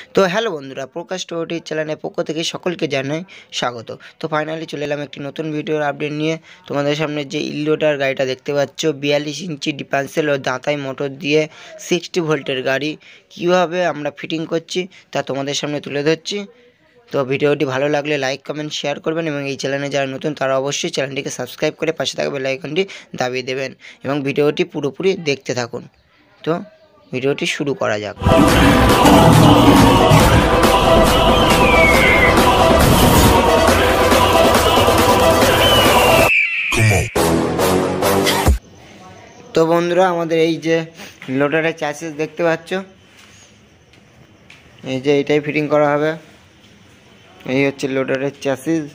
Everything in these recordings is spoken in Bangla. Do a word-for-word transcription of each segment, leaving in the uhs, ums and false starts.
তো হ্যালো বন্ধুরা, প্রকাশ টোয়েন্টি চ্যানেলের পক্ষ থেকে সকলকে জানাই স্বাগত। তো ফাইনালি চলে এলাম একটি নতুন ভিডিওর আপডেট নিয়ে। তোমাদের সামনে যে ইলোটার গাড়িটা দেখতে পাচ্ছ, বিয়াল্লিশ ইঞ্চি ডিফেন্সেল ও দাঁতাই মোটর দিয়ে সিক্সটি ভোল্টের গাড়ি কীভাবে আমরা ফিটিং করছি তা তোমাদের সামনে তুলে ধরছি। তো ভিডিওটি ভালো লাগলে লাইক কমেন্ট শেয়ার করবেন এবং এই চ্যানেলে যারা নতুন তারা অবশ্যই চ্যানেলটিকে সাবস্ক্রাইব করে পাশে থাকা বেল আইকনটি দাবিয়ে দেবেন এবং ভিডিওটি পুরোপুরি দেখতে থাকুন। তো ভিডিওটি শুরু করা যাক। তো বন্ধুরা, আমাদের এই যে লোডারের চ্যাসিস দেখতে পাচ্ছ, এই যে এটাই ফিটিং করা হবে। এই হচ্ছে লোডারের চ্যাসিস।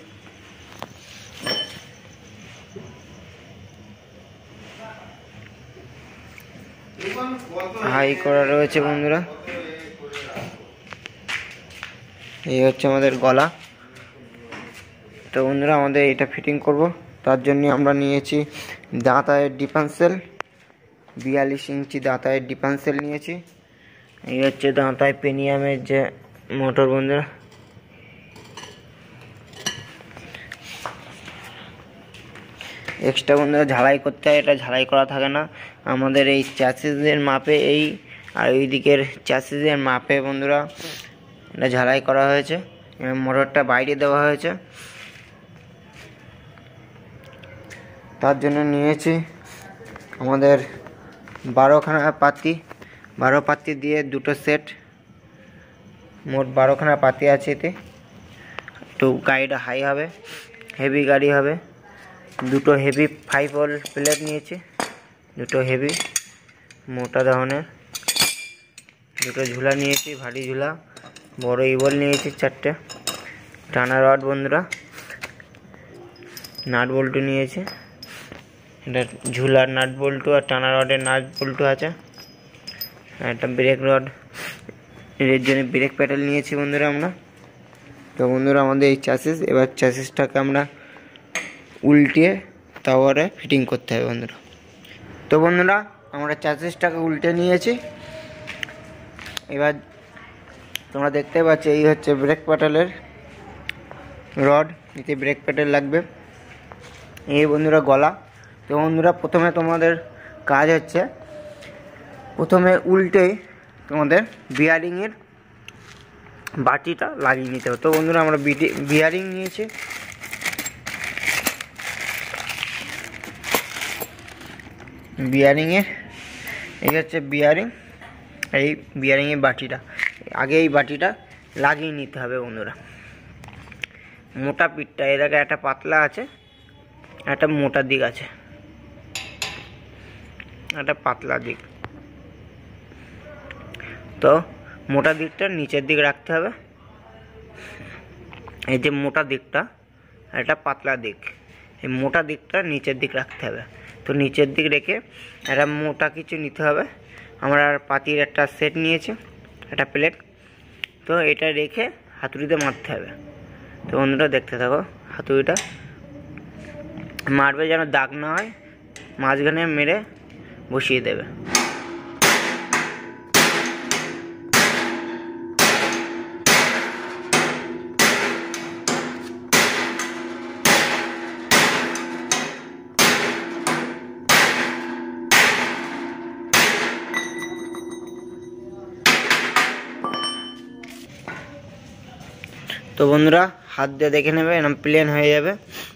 হাই করা রয়েছে বন্ধুরা। এই হচ্ছে আমাদের গলা। তো বন্ধুরা, আমাদের এটা ফিটিং করব, তার জন্য আমরা নিয়েছি দাঁতায়ের ডিফেন্সেল, বিয়াল্লিশ ইঞ্চি দাঁতায়ের ডিফেন্সেল নিয়েছি। এই হচ্ছে দাঁতায় পেনিয়ামের যে মোটর বন্ধুরা। এক্সট্রা বন্ধুরা ঝালাই করতে হয়, এটা ঝালাই করা থাকে না। আমাদের এই চ্যাসিসের মাপে এই আর ওই দিকের চ্যাসিসের মাপে বন্ধুরা এটা ঝালাই করা হয়েছে। মোটরটা বাইরে দেওয়া হয়েছে, তার জন্য নিয়েছি আমাদের বারোখানা পাতি। বারো পাতি দিয়ে দুটো সেট, মোট বারোখানা পাতি আছে এতে। তো গাড়িটা হাই হবে, হেভি গাড়ি হবে। দুটো হেভি ফাইভ হোল প্লেট নিয়েছি, দুটো হেভি মোটা ধরনের। দুটো ঝুলা নিয়েছি, ভারী ঝুলা। বড় ইবল নিয়েছি চারটে। টানা রড বন্ধুরা, নাট বল্টু নিয়েছি। এটা ঝুলার নাট বল্টু আর টানা রডের নাট বল্টু আছে। একটা ব্রেক রড, এর জন্য ব্রেক প্যাডেল নিয়েছি বন্ধুরা আমরা। তো বন্ধুরা, আমাদের এই চ্যাসিস, এবার চ্যাসিসটাকে আমরা উল্টিয়ে তারপরে ফিটিং করতে হবে বন্ধুরা। তো বন্ধুরা, আমরা চ্যাসিসটাকে উল্টে নিয়েছি। এবার তোমরা দেখতে পাচ্ছ, এই হচ্ছে ব্রেক প্যাডেলের রড, এতে ব্রেক প্যাডেল লাগবে। এই বন্ধুরা গলা। তো বন্ধুরা, প্রথমে তোমাদের কাজ হচ্ছে, প্রথমে উল্টে তোমাদের বিয়ারিংয়ের বাটিটা লাগিয়ে নিতে হবে। তো বন্ধুরা, আমরা বিয়ারিং নিয়েছি। বিয়ারিংয়ের এই হচ্ছে বিয়ারিং, এই বিয়ারিংয়ের বাটিটা আগে এই বাটিটা লাগিয়ে নিতে হবে বন্ধুরা। মোটা পিঠটা এর আগে একটা পাতলা আছে, একটা মোটা দিক আছে, একটা পাতলা দিক। তো মোটা দিকটা নিচের দিকে রাখতে হবে। এই যে মোটা দিকটা, একটা পাতলা দিক, এই মোটা দিকটা নিচের দিক রাখতে হবে। তো নিচের দিক রেখে একটা মোটা কিছু নিতে হবে। আমরা পাতির একটা সেট নিয়েছি, একটা প্লেট। তো এটা রেখে হাতুড়িতে মারতে হবে। তো বন্ধুরা দেখতে থাকো, হাতুড়িটা মারবে যেন দাগ না হয়, মাঝখানে মেরে বসিয়ে দেবে। তো বন্ধুরা, হাত দিয়ে দেখে নেবে, এরকম প্লেন হয়ে যাবে।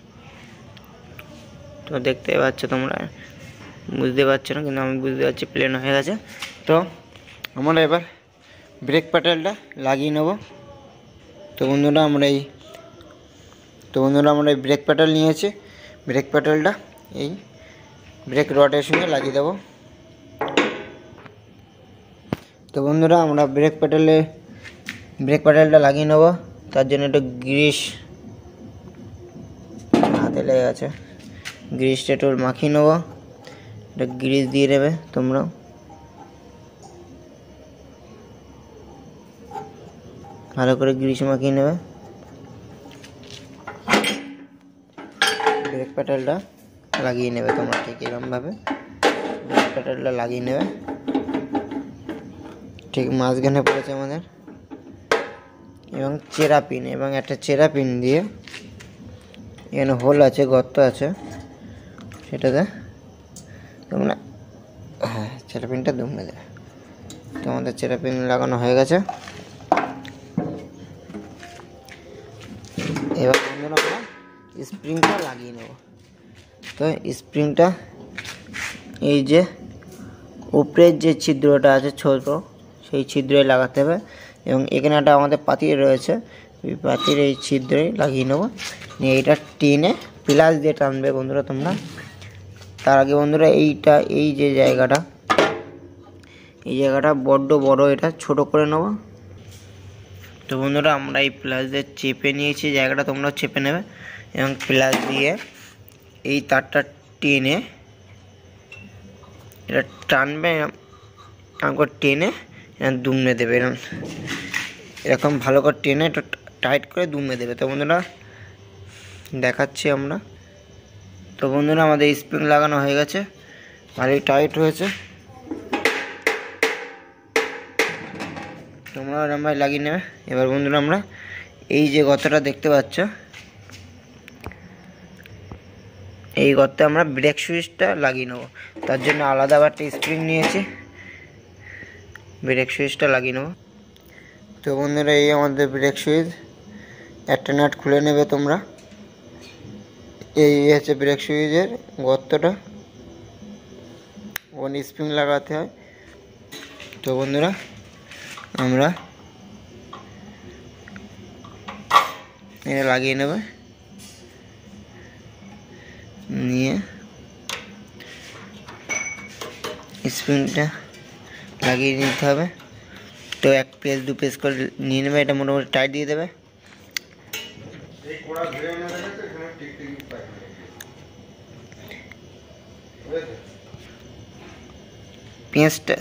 তো দেখতে পাচ্ছ, তোমরা বুঝতে পারছো না, কিন্তু আমি বুঝতে পারছি প্লেন হয়ে গেছে। তো আমরা এবার ব্রেক প্যাডেলটা লাগিয়ে নেব। তো বন্ধুরা, আমরা এই তো বন্ধুরা আমরা এই ব্রেক প্যাডেল নিয়েছি। ব্রেক প্যাডেলটা এই ব্রেক রডের সঙ্গে লাগিয়ে দেব। তো বন্ধুরা, আমরা ব্রেক প্যাডেলে ব্রেক প্যাডেলটা লাগিয়ে নেব। তার জন্য একটু গ্রিস হাতে লেগে আছে, গ্রিসটা একটু মাখিয়ে নেব। এটা গ্রিস দিয়ে নেবে তোমরা। ভালো করে গ্রিস মাখিয়ে নেবে। ব্রেক প্যাডেলটা লাগিয়ে নেবে তোমরা ঠিক এরকমভাবে। ব্রেক প্যাডেলটা লাগিয়ে নেবে। ঠিক মাঝখানে পড়েছে আমাদের। এবং চেরা পিন এবং একটা চেরা পিন দিয়ে এখানে হোল আছে, গর্ত আছে, সেটাতে তোমরা হ্যাঁ চেরা পিনটা দুমড়ে দেবে। তো আমাদের চেরা পিন লাগানো হয়ে গেছে। এবার বন্ধুরা আমরা স্প্রিংটা লাগিয়ে নেব। তো স্প্রিংটা এই যে উপরের যে ছিদ্রটা আছে ছোট, সেই ছিদ্রে লাগাতে হবে এবং এখানে একটা আমাদের পাতি রয়েছে, ওই পাতির এই ছিদ্রে লাগিয়ে নেবো। নিয়ে এইটা টেনে প্লাস দিয়ে টানবে বন্ধুরা তোমরা। তার আগে বন্ধুরা এইটা এই যে জায়গাটা, এই জায়গাটা বড্ড বড়, এটা ছোট করে নেব। তো বন্ধুরা আমরা এই প্লাস দিয়ে চেপে নিয়েছি জায়গাটা, তোমরা চেপে নেবে এবং প্লাস দিয়ে এই তারটা টেনে এটা টানবে, এরকম করে টেনে দুমড়ে দেবে, এরকম এরকম ভালো করে টেনে একটু টাইট করে দুমড়ে দেবে। তো বন্ধুরা দেখাচ্ছি আমরা। তো বন্ধুরা আমাদের স্প্রিং লাগানো হয়ে গেছে, ভালোই টাইট হয়েছে। তোমরা আমরা লাগিয়ে নেবে। এবার বন্ধুরা আমরা এই যে গর্তটা দেখতে পাচ্ছ, এই গর্তে আমরা ব্রেক সুইচটা লাগিয়ে নেব। তার জন্য আলাদা একটা স্প্রিং নিয়েছি, ব্রেক সুইচটা লাগিয়ে নেব। তো বন্ধুরা এই আমাদের ব্রেক সুইচ, একটা নাট খুলে নেবে তোমরা। এই হচ্ছে ব্রেক সুইচের গর্তটা, ওখানে স্প্রিং লাগাতে হয়। তো বন্ধুরা আমরা এটা লাগিয়ে নেবে, নিয়ে স্প্রিংটা লাগিয়ে নিতে হবে। তো এক পেজ দু পেজ করে নিয়ে নেবে, এটা মোটামুটি টাইট দিয়ে দেবে। পেঁয়াজটা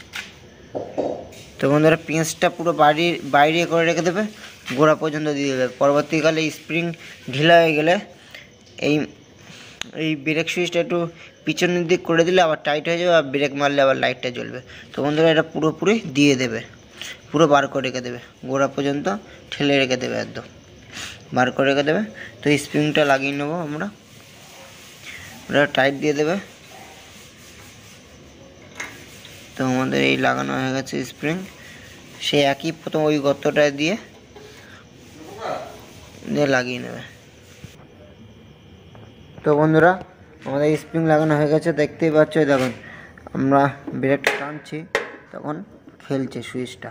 তো বন্ধুরা পেঁয়াজটা পুরো বাইরে বাইরে করে রেখে দেবে, গোড়া পর্যন্ত দিয়ে দেবে। পরবর্তীকালে স্প্রিং ঢিলা হয়ে গেলে এই এই ব্রেক সুইচটা একটু পিছনের দিক করে দিলে আবার টাইট হয়ে যাবে, আর ব্রেক মারলে আবার লাইটটা জ্বলবে। তো বন্ধুরা এটা পুরোপুরি দিয়ে দেবে, পুরো বার করে রেখে দেবে, গোড়া পর্যন্ত ঠেলে রেখে দেবে, একদম বার করে রেখে দেবে। তো স্প্রিংটা লাগিয়ে নেবো আমরা, ওটা টাইট দিয়ে দেবে। তো আমাদের এই লাগানো হয়ে গেছে স্প্রিং, সে একই প্রথম ওই গর্তটা দিয়ে দিয়ে লাগিয়ে নেবে। তো বন্ধুরা আমাদের স্প্রিং লাগানো হয়ে গেছে, দেখতেই পাচ্ছ। দেখুন আমরা ব্রেকটা টানছি তখন খেলছে সুইচটা।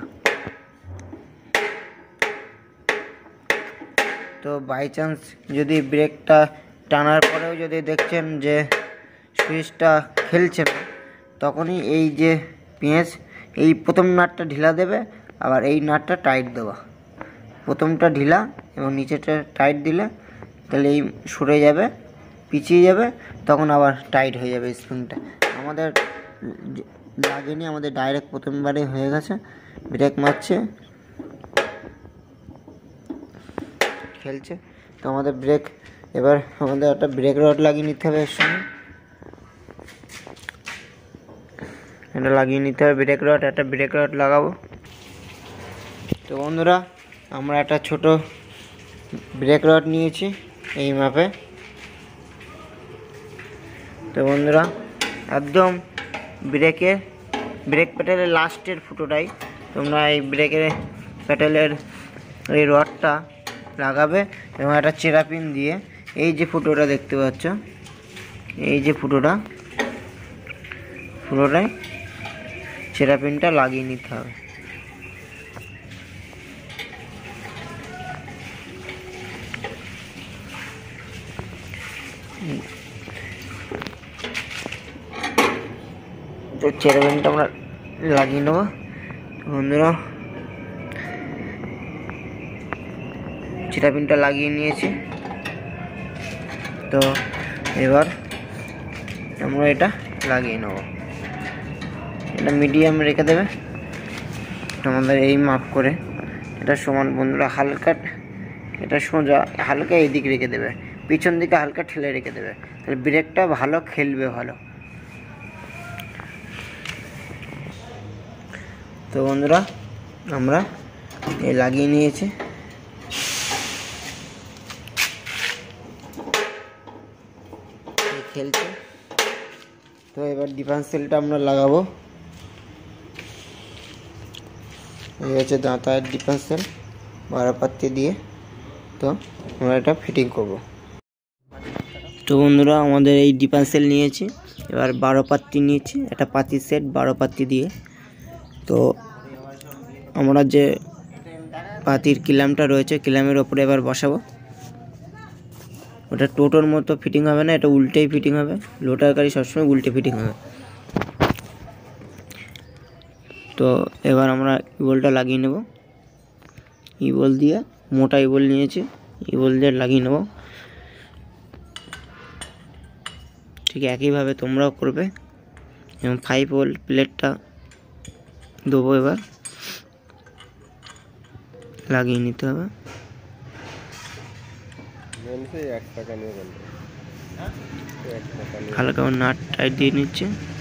তো বাই চান্স যদি ব্রেকটা টানার পরেও যদি দেখছেন যে সুইচটা খেলছে না, তখনই এই যে পেঁয়াজ এই প্রথম নাটটা ঢিলা দেবে, আবার এই নাটটা টাইট দেওয়া। প্রথমটা ঢিলা এবং নিচেটা টাইট দিলে তাহলে এই সরে যাবে, পিছিয়ে যাবে, তখন আবার টাইট হয়ে যাবে স্প্রিংটা। আমাদের লাগেনি, আমাদের ডাইরেক্ট প্রথমবারে হয়ে গেছে। ব্রেক মারছে, খেলছে। তো আমাদের ব্রেক, এবার আমাদের একটা ব্রেক রড লাগিয়ে নিতে হবে এর সঙ্গে, এটা লাগিয়ে নিতে হবে ব্রেক রড, একটা ব্রেক রড লাগাবো। তো বন্ধুরা আমরা একটা ছোট ব্রেক রড নিয়েছি এই মাপে। তো বন্ধুরা একদম ব্রেকের ব্রেক প্যাডেলের লাস্টের ফুটোটাই তোমরা এই ব্রেকের প্যাডেলের এই রডটা লাগাবে এবং একটা চেরা পিন দিয়ে এই যে ফুটোটা দেখতে পাচ্ছ, এই যে ফুটোটা ফুটোটায় চেরা পিনটা লাগিয়ে নিতে হবে। তো চেরা পিনটা আমরা লাগিয়ে নেবো। বন্ধুরা চেরা পিনটা লাগিয়ে নিয়েছি। তো এবার আমরা এটা লাগিয়ে নেব, এটা মিডিয়াম রেখে দেবে আমাদের এই মাপ করে। এটা সমান বন্ধুরা, হালকা এটা সোজা, হালকা এই দিক রেখে দেবে, পিছন দিকে হালকা ঠেলে রেখে দেবে, তাহলে ব্রেকটা ভালো খেলবে ভালো। তো বন্ধুরা আমরা এই লাগিয়ে নিয়েছি। খেলছে। তো এবার ডিফারেন্সিয়ালটা আমরা লাগাবো। এই হচ্ছে দাঁতার ডিফারেন্সিয়াল বারো পাত্তি দিয়ে। তো আমরা এটা ফিটিং করব। তো বন্ধুরা আমাদের এই ডিফারেন্সিয়াল নিয়েছি, এবার বারো পাত্তি নিয়েছি, একটা পাতির সেট বারো পাত্তি দিয়ে। তো আমরা যে পাতির কিলামটা রয়েছে কিলামের ওপরে এবার বসাবো। ওটা টোটোর মতো ফিটিং হবে না, এটা উল্টেই ফিটিং হবে। লোটার গাড়ি সবসময় উল্টে ফিটিং হবে। তো এবার আমরা ইবলটা লাগিয়ে নেব। ইবল দিয়ে মোটা ইবল নিয়েছি, ইবল দিয়ে লাগিয়ে নেব। ঠিক একইভাবে তোমরাও করবে। এবং ফাইভ ভোল্ট প্লেটটা দেবো, এবার লাগিয়ে নিতে হবে। হালকা নাট টাইট দিয়ে নিচ্ছে,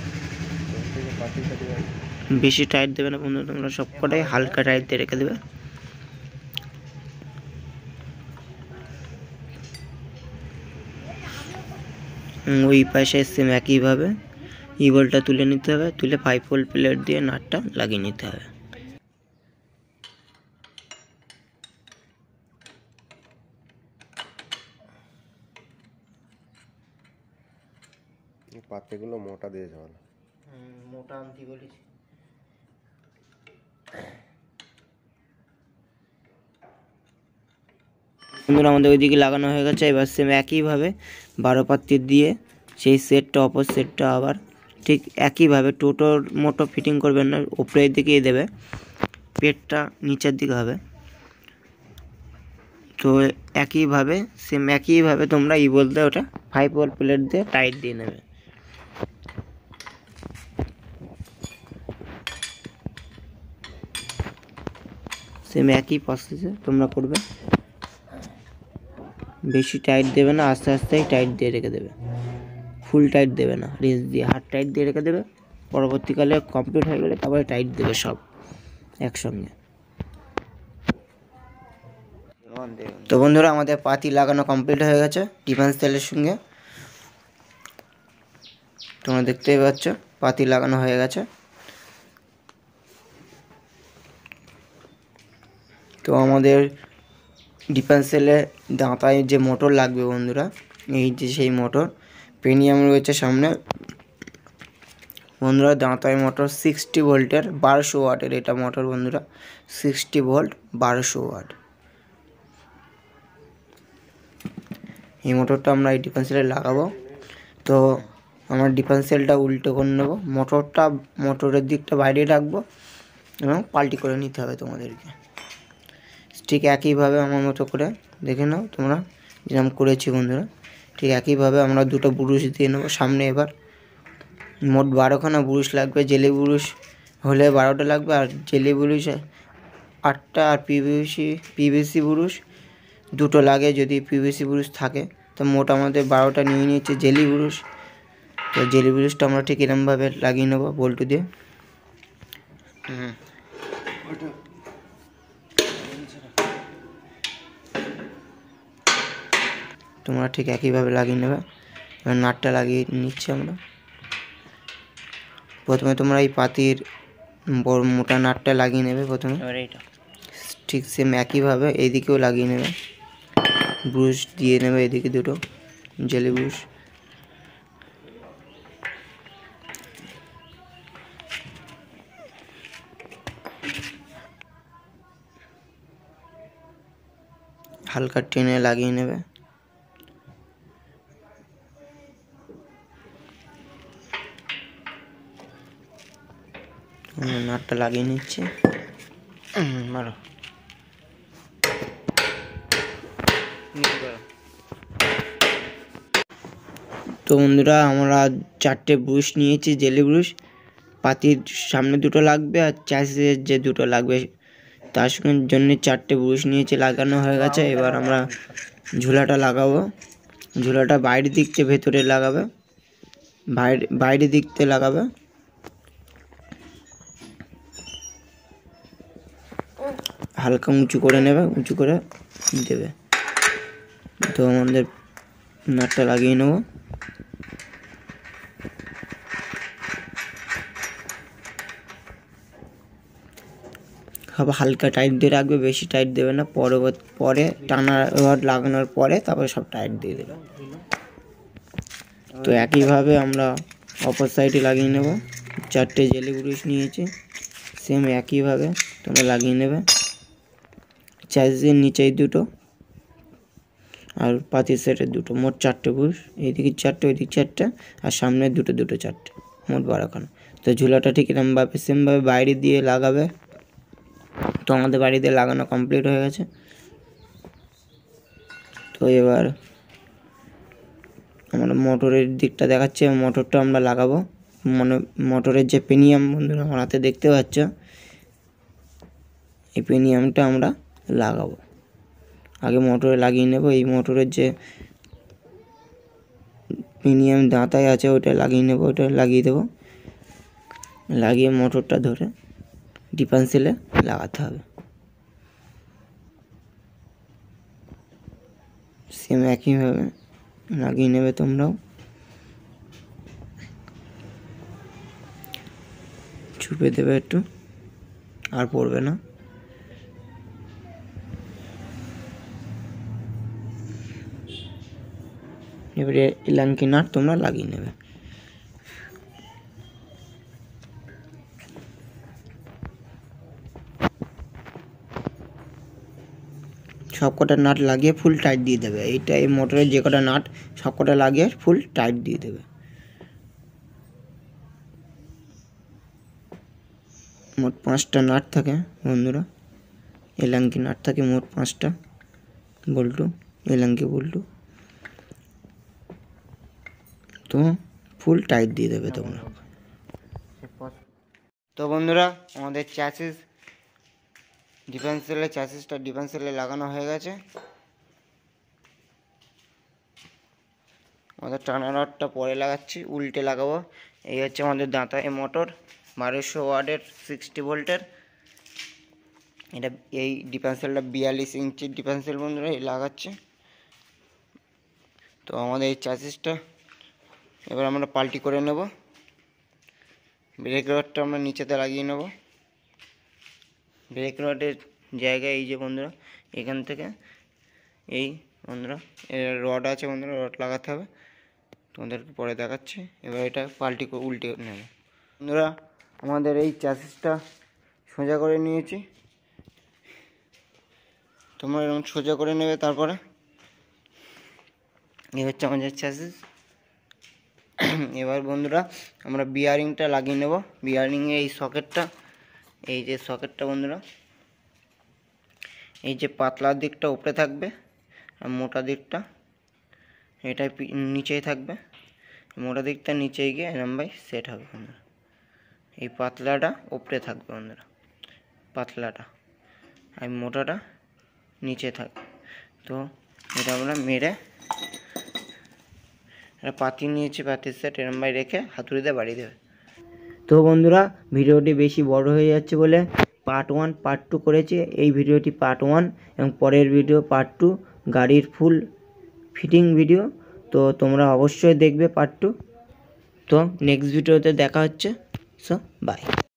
বেশি টাইট দেবে না বন্ধু, তোমরা সবকটাই হালকা টাইট দিয়ে রেখে দেবে। ওই পাশে সেম একইভাবে ইবলটা তুলে নিতে হবে, তুলে ফাইভ ভোল্ট প্লেট দিয়ে নাটটা লাগিয়ে নিতে হবে। পাতিগুলো মোটা দিয়ে যাবে না, মোটা আনতে বলেছি। বন্ধুরা আমাদের ওইদিকে লাগানো হয়ে গেছে। এবার সেম একইভাবে বারো পাত্তি দিয়ে সেই সেটটা অপর সেটটা আবার ঠিক একইভাবে টোটোর মোটো ফিটিং করবেন না, উপরের দিকেই দেবে, পেটটা নিচের দিকে হবে। তো একইভাবে সেম একইভাবে তোমরা ই বলতে ওটা ফাইভ ভোল্ট প্লেট দিয়ে টাইট দিয়ে নেবে। সেম একই প্রসেসে তোমরা করবে, বেশি টাইট দেবে না, আস্তে আস্তেই টাইট দিয়ে রেখে দেবে, ফুল টাইট দেবে না, রেস দিয়ে হাত টাইট দিয়ে রেখে দেবে। পরবর্তীকালে কমপ্লিট হয়ে গেলে তারপরে টাইট দেবে সব একসঙ্গে। তো বন্ধুরা আমাদের পাতি লাগানো কমপ্লিট হয়ে গেছে ডিফারেন্সিয়ালের সঙ্গে, তোমরা দেখতেই পাচ্ছ পাতি লাগানো হয়ে গেছে। তো আমাদের ডিফারেন্সিয়ালে দাঁতায় যে মোটর লাগবে বন্ধুরা, এই যে সেই মোটর পেনিয়াম রয়েছে সামনে বন্ধুরা। দাঁতায় মোটর সিক্সটি ভোল্টের বারোশো ওয়াটের এটা মোটর বন্ধুরা, সিক্সটি ভোল্ট বারোশো ওয়াট। এই মোটরটা আমরা এই ডিফারেন্সিয়ালে লাগাবো। তো আমরা ডিফারেন্সিয়ালটা উল্টো করে নেব, মোটরটা মোটরের দিকটা বাইরে রাখবো এবং পাল্টি করে নিতে হবে তোমাদেরকে। ঠিক একইভাবে আমার মতো করে দেখে নাও তোমরা, যেরকম করেছি বন্ধুরা। ঠিক একইভাবে আমরা দুটো ব্রুশ দিয়ে নেবো সামনে। এবার মোট বারোখানা ব্রুশ লাগবে, জেলি ব্রুশ হলে বারোটা লাগবে, আর জেলি ব্রুশ আটটা, আর পিভিসি পিভিসি ব্রুশ দুটো লাগে যদি পিভিসি ব্রুশ থাকে। তো মোট আমাদের বারোটা নিয়ে নিয়েছে জেলি ব্রুশ। তো জেলি ব্রুশটা আমরা ঠিক এরকমভাবে লাগিয়ে নেবো বল্টু দিয়ে। হুম তোমরা ঠিক একইভাবে লাগিয়ে নেবে। এবার নাটটা লাগিয়ে নিচ্ছি আমরা। প্রথমে তোমরা এই পাতির বড় মোটা নাটটা লাগিয়ে নেবে প্রথমে, ঠিক সেম একইভাবে এইদিকেও লাগিয়ে নেবে। ব্রুশ দিয়ে নেবে এদিকে দুটো জেলি ব্রুশ। হালকা টেনে লাগিয়ে নেবে। নাটটা লাগিয়ে নিচ্ছে মারো। তো বন্ধুরা আমরা চারটে ব্রুশ নিয়েছি জেলি ব্রুশ, পাতির সামনে দুটো লাগবে আর চ্যাসিসের যে দুটো লাগবে তার জন্য চারটে ব্রুশ নিয়েছি, লাগানো হয়ে গেছে। এবার আমরা ঝুলাটা লাগাবো। ঝুলাটা বাইরের দিক থেকে ভেতরে লাগাবে, বাইরে বাইরের দিক থেকে লাগাবে। হালকা উঁচু করে নেবে, উঁচু করে দেবে। তো আমাদের নাটটা লাগিয়ে নেব। সব হালকা টাইট দিয়ে রাখবে, বেশি টাইট দেবে না। পরবর্তী পরে টানা রড লাগানোর পরে তারপরে সব টাইট দিয়ে দেবে। তো একইভাবে আমরা অপর সাইডে লাগিয়ে নেব। চারটে জেলি ব্রুশ নিয়েছি, সেম একইভাবে তোমরা লাগিয়ে নেবে। চ্যাসিসের নিচেই দুটো আর পাতির সেটের দুটো, মোট চারটে ব্রুশ। এইদিকে চারটে, ওইদিকে চারটে, আর সামনে দুটো দুটো চারটে, মোট বারোখানা। তো ঝুলাটা ঠিক এরকমভাবে সেমভাবে বাইরে দিয়ে লাগাবে। তো আমাদের বাড়ি দিয়ে লাগানো কমপ্লিট হয়ে গেছে। তো এবার আমরা মোটরের দিকটা দেখাচ্ছি, মোটরটা আমরা লাগাবো। মানে মোটরের যে পেনিয়াম বন্ধুরা আমার হাতে দেখতে পাচ্ছ, এই পেনিয়ামটা আমরা লাগাবো। আগে মোটরে লাগিয়ে নেব। এই মোটরের যে পেনিয়াম দাঁতায় আছে ওটা লাগিয়ে নেব, ওটা লাগিয়ে দেবো। লাগিয়ে মোটরটা ধরে ডিফেন্সিলে লাগাতে হবে। সেম একইভাবে লাগিয়ে নেবে তোমরাও। চুপে দেবে একটু, আর পড়বে না। এবারে ইলাঙ্কি নাট তোমরা লাগিয়ে নেবে। সব কটা নাট লাগিয়ে ফুল টাইট দিয়ে দেবে। এইটা এই মোটরের যে কটা নাট সব কটা লাগিয়ে ফুল টাইট দিয়ে দেবে। মোট পাঁচটা নাট থাকে বন্ধুরা, এলাঙ্কি নাট থাকে মোট পাঁচটা, বল্টু এলাঙ্কি বল্টু। তো ফুল টাইট দিয়ে দেবে তোমরা। তো বন্ধুরা আমাদের চ্যাসিস ডিফেন্সেলের চ্যাসিসটা ডিফেন্সেলে লাগানো হয়ে গেছে। আমাদের টানা রডটা পরে লাগাচ্ছি, উল্টে লাগাবো। এই হচ্ছে আমাদের দাঁতায় মোটর, বারোশো ওয়াটের সিক্সটি ভোল্টের। এটা এই ডিফেন্সেলটা বিয়াল্লিশ ইঞ্চির ডিফেন্সেল বন্ধুরা, এই লাগাচ্ছে। তো আমাদের এই চ্যাসিসটা এবার আমরা পাল্টি করে নেব। ব্রেক রডটা আমরা নিচেতে লাগিয়ে নেব। ব্রেক রডের জায়গায় এই যে বন্ধুরা, এখান থেকে এই বন্ধুরা রড আছে বন্ধুরা, রড লাগাতে হবে। তোমাদেরকে পরে দেখাচ্ছি। এবার এটা পাল্টি করে উল্টে নেব বন্ধুরা। আমাদের এই চ্যাসিসটা সোজা করে নিয়েছি, তোমরা এরকম সোজা করে নেবে। তারপরে এই হচ্ছে আমাদের চ্যাসিস। এবার বন্ধুরা আমরা বিয়ারিংটা লাগিয়ে নেব। বিয়ারিংয়ে এই সকেটটা, এই যে সকেটটা বন্ধুরা, এই যে পাতলা দিকটা উপরে থাকবে আর মোটা দিকটা এটা নিচেই থাকবে। মোটা দিকটা নিচে গিয়ে এরম ভাই সেট হবে বন্ধুরা। এই পাতলাটা উপরে থাকবে বন্ধুরা, পাতলাটা, আর মোটাটা নিচে থাকবে। তো এটা আমরা মেরে একটা পাতি নিয়েছি, পাতির সেট এরম ভাই রেখে হাতুড়িতে বাড়িয়ে দেবে। তো বন্ধুরা ভিডিওটি বেশি বড় হয়ে যাচ্ছে বলে পার্ট ওয়ান পার্ট টু করেছি। এই ভিডিওটি পার্ট ওয়ান এবং পরের ভিডিও পার্ট টু, গাড়ির ফুল ফিটিং ভিডিও। তো তোমরা অবশ্যই দেখবে পার্ট টু। তো নেক্সট ভিডিওতে দেখা হচ্ছে। So by.